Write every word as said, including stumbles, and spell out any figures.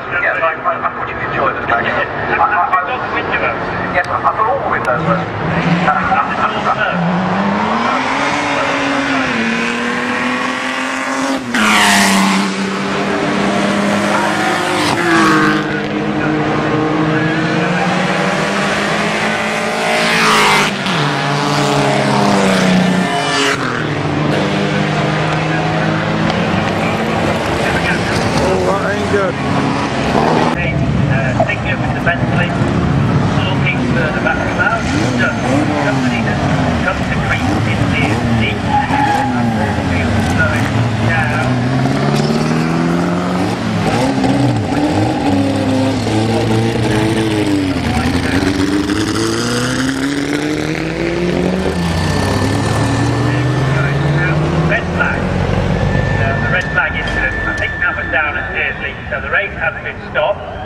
Yes, I, I, I thought you'd enjoy this back. I, I, I, got the windows. Yes, I've got all the windows. Good. Okay, uh, thinking of the Bentley, looking for the battery mount, just somebody that comes to creep in the deep, slow it down. Red flag. Uh, the red flag incident, I think that was down at Dearsley, so the race has been stopped.